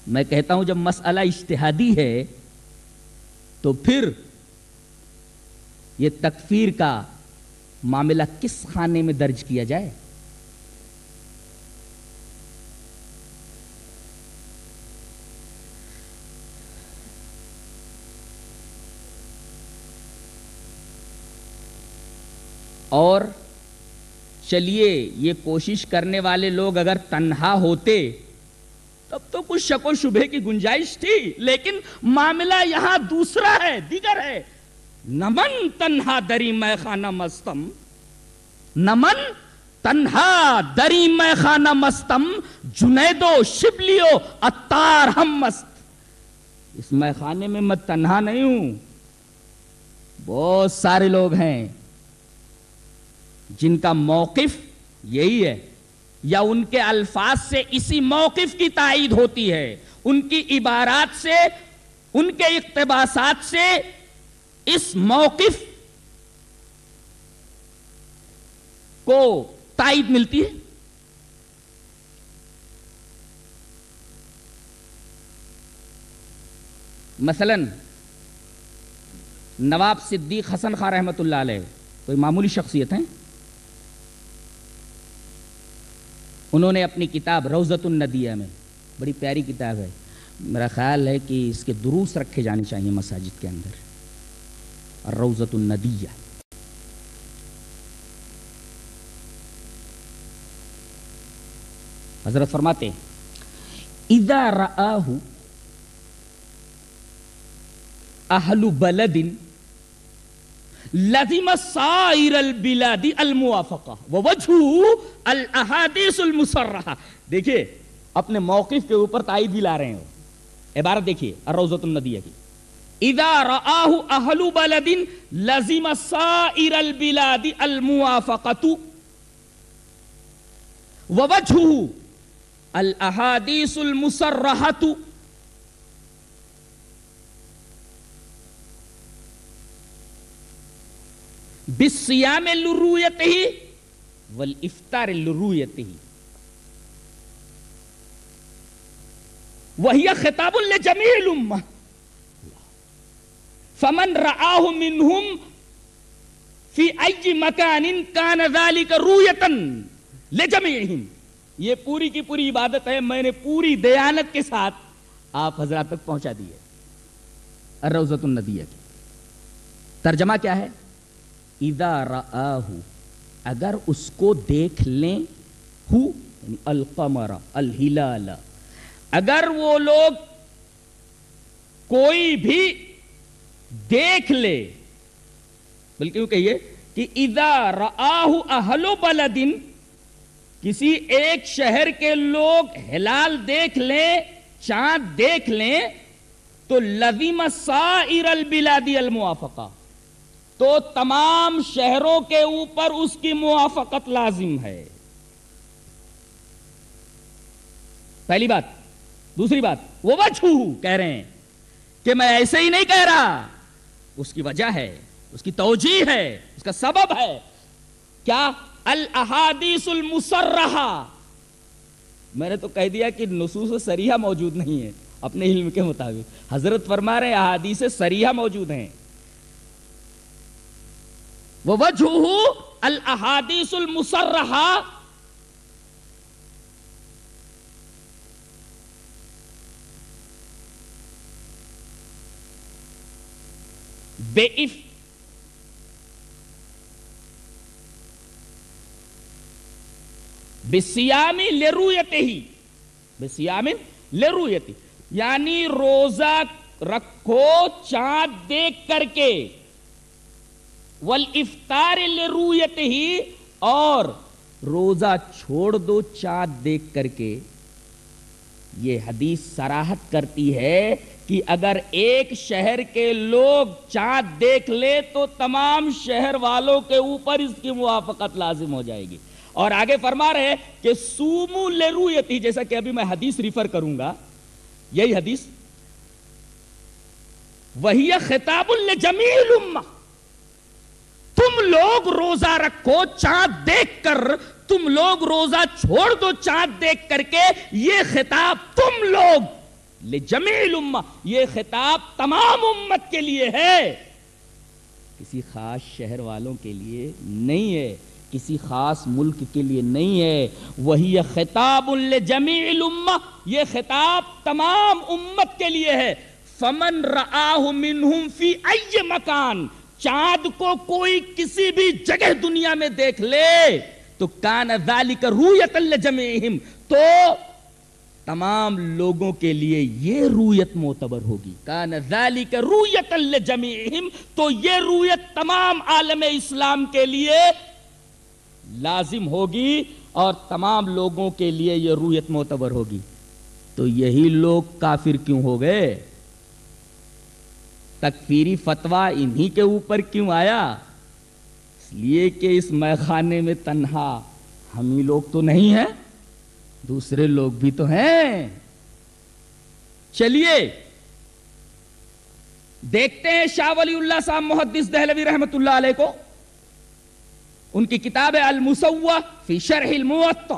میں کہتا ہوں جب مسئلہ اجتہادی ہے تو پھر یہ تکفیر کا معاملہ کس خانے میں درج کیا جائے؟ اور چلیے یہ کوشش کرنے والے لوگ اگر تنہا ہوتے تب تو کچھ شک و شبہ کی گنجائش تھی، لیکن معاملہ یہاں دوسرا ہے، دیگر ہے. نمن تنہا دری میں خانہ مستم، نمن تنہا دری میں خانہ مستم، جنید و شبلیو عطار ہم مست. اس میں خانے میں میں تنہا نہیں ہوں، بہت سارے لوگ ہیں جن کا موقف یہی ہے، یا ان کے الفاظ سے اسی موقف کی تائید ہوتی ہے، ان کی عبارات سے، ان کے اقتباسات سے اس موقف کو تائید ملتی ہے. مثلا نواب صدیق حسن خان رحمۃ اللہ علیہ کوئی معمولی شخصیت ہیں، انہوں نے اپنی کتاب روضۃ الندیہ میں، بڑی پیاری کتاب ہے، میرا خیال ہے کہ اس کے دروس رکھے جانے چاہیے مساجد کے اندر، روضۃ الندیہ. حضرت فرماتے ہیں اذا رآہ اہل بلد لزم سائر البلاد الموافقہ ووجہ الاحادیث المصرحہ. دیکھیے اپنے موقف کے اوپر تائید بھی لا رہے ہیں. عبارت دیکھیے الروضۃ الندیہ کی، اذا رآہ اہل بلد لزم سائر البلاد الموافقۃ ووجہ الاحادیث المصرحۃ بالصیام لرؤیتہ والافطار لرؤیتہ وہی خطاب لجمیع الامہ فمن رآہ منہم فی ای مکان کان ذلک رؤیۃ لجمیعہم. یہ پوری کی پوری عبادت ہے، میں نے پوری دیانت کے ساتھ آپ حضرات تک پہنچا دی ہے. الروضۃ الندیہ کی ترجمہ کیا ہے؟ اذا رآہ، اگر اس کو دیکھ لیں، ہو یعنی القمر الہلال، اگر وہ لوگ کوئی بھی دیکھ لے، بلکہ یوں کہیے کہ اذا رآہ اہل بلد، کسی ایک شہر کے لوگ ہلال دیکھ لیں، چاند دیکھ لیں، تو لزم سائر البلاد الموافقہ، تو تمام شہروں کے اوپر اس کی موافقت لازم ہے. پہلی بات. دوسری بات، وہ وجہ کہہ رہے ہیں کہ میں ایسے ہی نہیں کہہ رہا، اس کی وجہ ہے، اس کی توجیہ ہے، اس کا سبب ہے. کیا؟ الاحادیث المصرحہ. میں نے تو کہہ دیا کہ نصوص صریحہ موجود نہیں ہے اپنے علم کے مطابق. حضرت فرما رہے ہیں احادیث صریحہ موجود ہیں. ووجہہ الاحادیث المصرحہ بصیام لرؤیتہ، بصیام لرؤیتہ، یعنی روزہ رکھو چاند دیکھ کر کے، والافطار لرؤیتہ، اور روزہ چھوڑ دو چاند دیکھ کر کے. یہ حدیث صراحت کرتی ہے کہ اگر ایک شہر کے لوگ چاند دیکھ لے تو تمام شہر والوں کے اوپر اس کی موافقت لازم ہو جائے گی. اور آگے فرما رہے کہ سومو لرؤیتہ، جیسا کہ ابھی میں حدیث ریفر کروں گا، یہی حدیث، وہی خطاب لجمیع الامہ، تم لوگ روزہ رکھو چاند دیکھ کر، تم لوگ روزہ چھوڑ دو چاند دیکھ کر کے، یہ خطاب تم لوگ لجمیع الامہ، یہ خطاب تمام امت کے لیے ہے، کسی خاص شہر والوں کے لیے نہیں ہے، کسی خاص ملک کے لیے نہیں ہے. وہی خطاب لجمیع الامہ، یہ خطاب تمام امت کے لیے ہے. فمن رآہ منہم فی ای مکان، چاند کو کوئی کسی بھی جگہ دنیا میں دیکھ لے تو کان ذالک رؤیۃ لجمیعہم، تو تمام لوگوں کے لیے یہ رؤیت معتبر ہوگی. کان ذالک رؤیۃ لجمیعہم، تو یہ رؤیت تمام عالم اسلام کے لیے لازم ہوگی اور تمام لوگوں کے لیے یہ رؤیت معتبر ہوگی. تو یہی لوگ کافر کیوں ہو گئے؟ تکفیری فتویٰ انہی کے اوپر کیوں آیا؟ اس لیے کہ اس میخانے میں تنہا ہم ہی لوگ تو نہیں ہیں، دوسرے لوگ بھی تو ہیں. چلیے دیکھتے ہیں شاہ ولی اللہ صاحب محدث دہلوی رحمت اللہ علیہ کو، ان کی کتاب المسوہ فی شرح الموطا.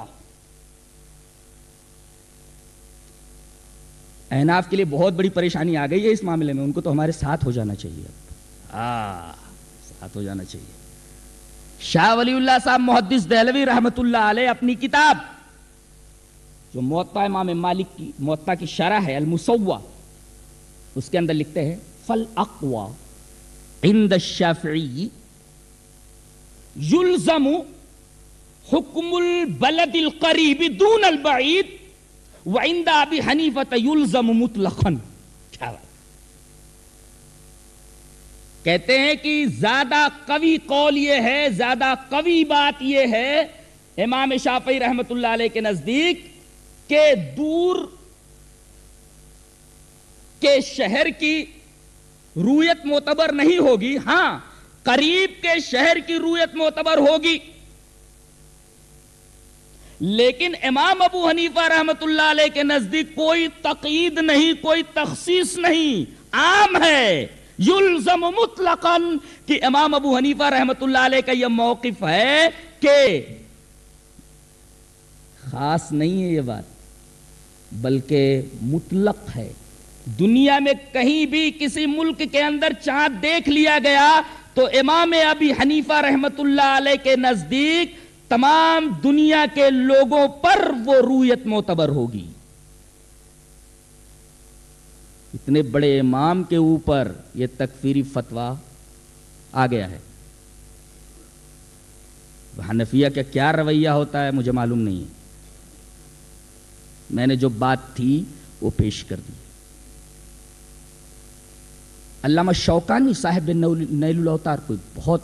احناف کے لیے بہت بڑی پریشانی آ گئی ہے اس معاملے میں، ان کو تو ہمارے ساتھ ہو جانا چاہیے، ساتھ ہو جانا چاہیے. شاہ ولی اللہ صاحب محدث دہلوی رحمت اللہ علیہ اپنی کتاب جو موطا امام مالک کی موطا کی شرح ہے المسوہ، اس کے اندر لکھتے ہیں فالاقوى عند الشافعی یلزم حکم البلد القریب دون البعید وعند ابی حنیفہ یلزم مطلقا. کیا بات، کہتے ہیں کہ زیادہ قوی قول یہ ہے، زیادہ قوی بات یہ ہے امام شافعی رحمت اللہ علیہ کے نزدیک کہ دور کے شہر کی رؤیت معتبر نہیں ہوگی، ہاں قریب کے شہر کی رؤیت معتبر ہوگی. لیکن امام ابو حنیفہ رحمت اللہ علیہ کے نزدیک کوئی تقیید نہیں، کوئی تخصیص نہیں، عام ہے، یلزم مطلقاً. کہ امام ابو حنیفہ رحمت اللہ علیہ کا یہ موقف ہے کہ خاص نہیں ہے یہ بات، بلکہ مطلق ہے. دنیا میں کہیں بھی کسی ملک کے اندر چاند دیکھ لیا گیا تو امام ابی حنیفہ رحمت اللہ علیہ کے نزدیک تمام دنیا کے لوگوں پر وہ رؤیت معتبر ہوگی. اتنے بڑے امام کے اوپر یہ تکفیری فتویٰ آ گیا ہے. حنفیہ کا کیا رویہ ہوتا ہے مجھے معلوم نہیں ہے، میں نے جو بات تھی وہ پیش کر دی. علامہ شوکانی صاحب نیل الاوطار کوئی بہت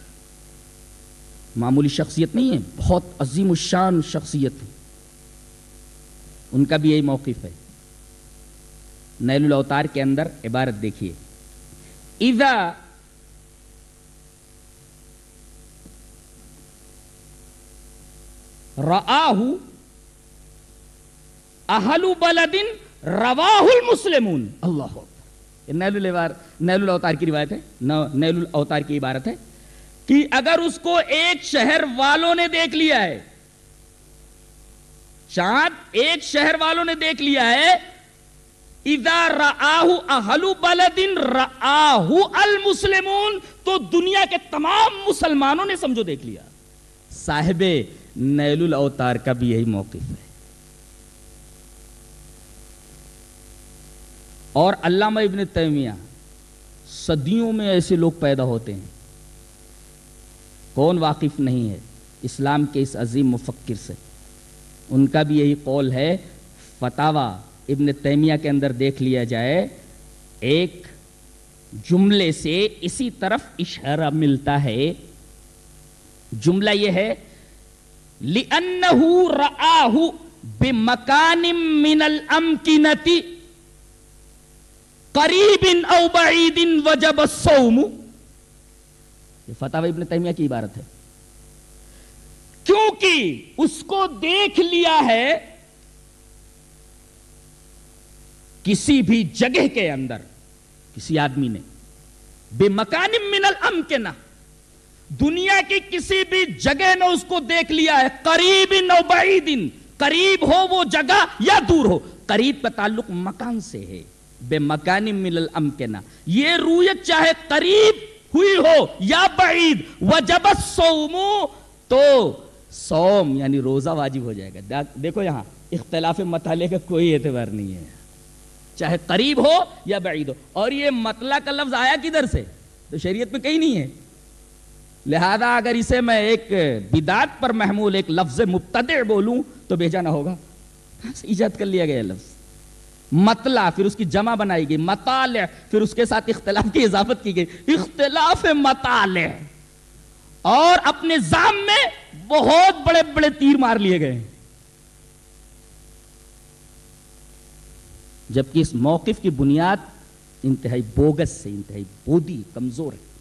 معمولی شخصیت نہیں ہے، بہت عظیم الشان شخصیت ہے، ان کا بھی یہی موقف ہے. نیل الاوطار کے اندر عبارت دیکھیے، اذا رآہ اہل بلد رواہ المسلمون. اللہ اکبر، نیل الاوطار کی روایت ہے، نیل الاوطار کی عبارت ہے کہ اگر اس کو ایک شہر والوں نے دیکھ لیا ہے، چاند ایک شہر والوں نے دیکھ لیا ہے، اذا رآہ اہل بلد رآہ المسلمون، تو دنیا کے تمام مسلمانوں نے سمجھو دیکھ لیا. صاحب نیل الاوطار کا بھی یہی موقف ہے. اور علامہ ابن تیمیہ، صدیوں میں ایسے لوگ پیدا ہوتے ہیں، کون واقف نہیں ہے اسلام کے اس عظیم مفکر سے. ان کا بھی یہی قول ہے. فتاوی ابن تیمیہ کے اندر دیکھ لیا جائے، ایک جملے سے اسی طرف اشارہ ملتا ہے. جملہ یہ ہے لِأَنَّهُ رَآهُ بِمَكَانٍ مِّنَ الْأَمْكِنَةِ قَرِيبٍ أَوْ بَعِيدٍ وَجَبَ الصَّوْمُ. یہ فتاوی ابن تیمیہ کی عبارت ہے. کیونکہ اس کو دیکھ لیا ہے کسی بھی جگہ کے اندر، کسی آدمی نے، بِمَكَانٍ مِّنَ الْأَمْكِنَةِ، دنیا کی کسی بھی جگہ نے اس کو دیکھ لیا ہے، قریب او بعید، قریب ہو وہ جگہ یا دور ہو، قریب کا تعلق مکان سے ہے، بے مکان من الامکنہ، یہ رویت چاہے قریب ہوئی ہو یا بعید، وجب الصوم، تو صوم یعنی روزہ واجب ہو جائے گا۔ دیکھو یہاں اختلاف مطالعے کا کوئی اعتبار نہیں ہے، چاہے قریب ہو یا بعید ہو۔ اور یہ مطلع کا لفظ آیا کدھر سے؟ تو شریعت میں کہیں نہیں ہے، لہذا اگر اسے میں ایک بدعت پر محمول ایک لفظ مبتدع بولوں تو بھیجانا ہوگا، کہاں سے ایجاد کر لیا گیا لفظ؟ مطلع، پھر اس کی جمع بنائی گئی، مطالع، پھر اس کے ساتھ اختلاف کی اضافت کی گئی، اختلاف مطالع، اور اپنے ذام میں بہت بڑے بڑے تیر مار لیے گئے، جبکہ اس موقف کی بنیاد انتہائی بوگس سے، انتہائی بودی، کمزور ہے۔